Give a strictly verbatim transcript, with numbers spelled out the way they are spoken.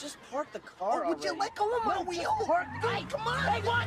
Just park the car. Oh, would you already. let go of my No, wheel? just park. Dude, come on! Hey, why?